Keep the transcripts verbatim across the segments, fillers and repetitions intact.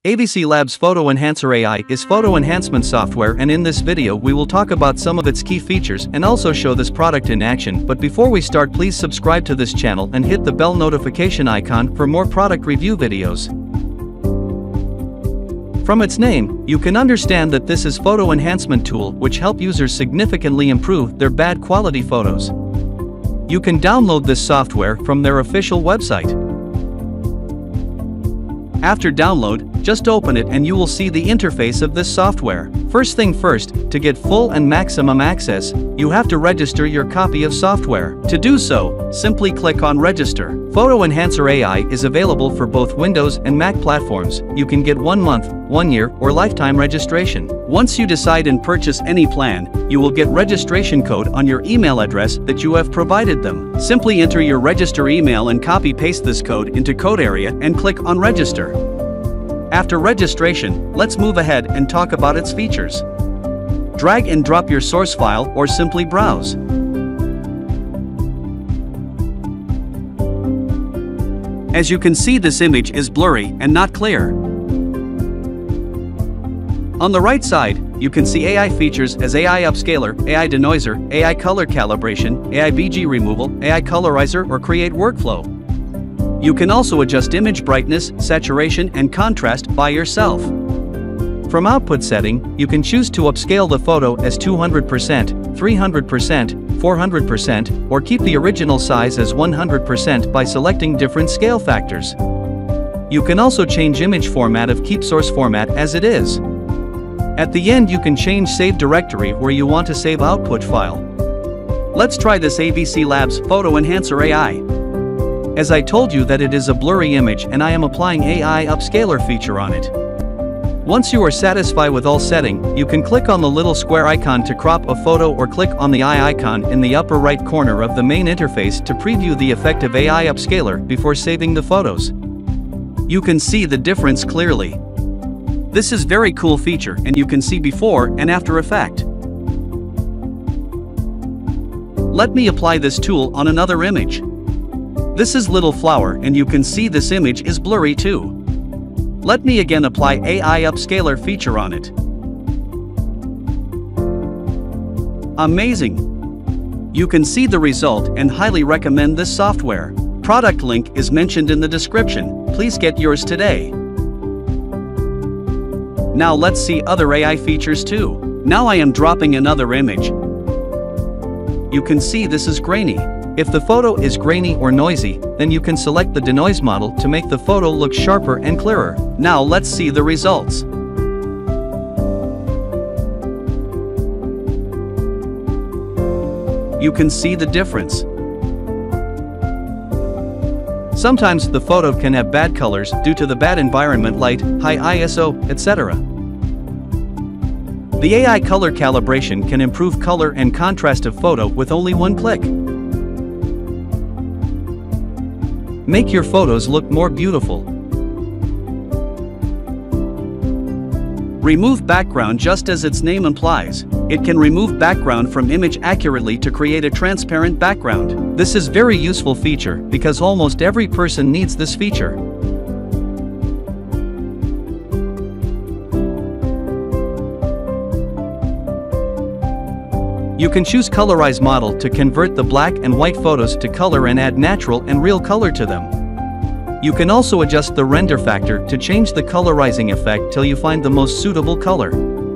AVCLabs Photo Enhancer A I is photo enhancement software, and in this video we will talk about some of its key features and also show this product in action. But before we start, please subscribe to this channel and hit the bell notification icon for more product review videos. From its name, you can understand that this is photo enhancement tool which help users significantly improve their bad quality photos. You can download this software from their official website. After download, just open it and you will see the interface of this software. First thing first, to get full and maximum access, you have to register your copy of software. To do so, simply click on Register. Photo Enhancer A I is available for both Windows and Mac platforms. You can get one month, one year, or lifetime registration. Once you decide and purchase any plan, you will get registration code on your email address that you have provided them. Simply enter your register email and copy-paste this code into code area and click on Register. After registration, let's move ahead and talk about its features. Drag and drop your source file or simply browse. As you can see, this image is blurry and not clear. On the right side, you can see A I features as A I Upscaler, A I Denoiser, A I Color Calibration, A I B G Removal, A I Colorizer, or Create Workflow. You can also adjust image brightness, saturation, and contrast by yourself. From output setting, you can choose to upscale the photo as two hundred percent, three hundred percent, four hundred percent, or keep the original size as one hundred percent by selecting different scale factors. You can also change image format of keep source format as it is. At the end, you can change save directory where you want to save output file. Let's try this AVCLabs Photo Enhancer A I. As I told you that it is a blurry image, and I am applying A I Upscaler feature on it. Once you are satisfied with all setting, you can click on the little square icon to crop a photo or click on the eye icon in the upper right corner of the main interface to preview the effect of A I Upscaler before saving the photos. You can see the difference clearly. This is very cool feature, and you can see before and after effect. Let me apply this tool on another image. This is little flower, and you can see this image is blurry too. Let me again apply A I Upscaler feature on it. Amazing! You can see the result and highly recommend this software. Product link is mentioned in the description. Please get yours today. Now let's see other A I features too. Now I am dropping another image. You can see this is grainy. If the photo is grainy or noisy, then you can select the Denoise model to make the photo look sharper and clearer. Now let's see the results. You can see the difference. Sometimes the photo can have bad colors due to the bad environment, light, high I S O, et cetera. The A I color calibration can improve color and contrast of photo with only one click. Make your photos look more beautiful. Remove background. Just as its name implies, it can remove background from image accurately to create a transparent background. This is very useful feature because almost every person needs this feature. You can choose Colorize Model to convert the black and white photos to color and add natural and real color to them. You can also adjust the render factor to change the colorizing effect till you find the most suitable color.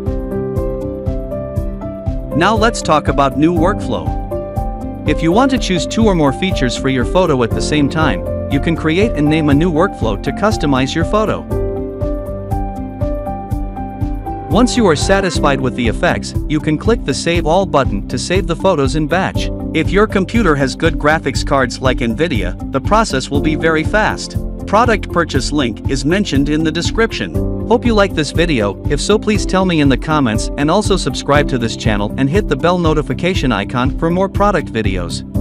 Now let's talk about new workflow. If you want to choose two or more features for your photo at the same time, you can create and name a new workflow to customize your photo. Once you are satisfied with the effects, you can click the Save All button to save the photos in batch. If your computer has good graphics cards like NVIDIA, the process will be very fast. Product purchase link is mentioned in the description. Hope you like this video. If so, please tell me in the comments, and also subscribe to this channel and hit the bell notification icon for more product videos.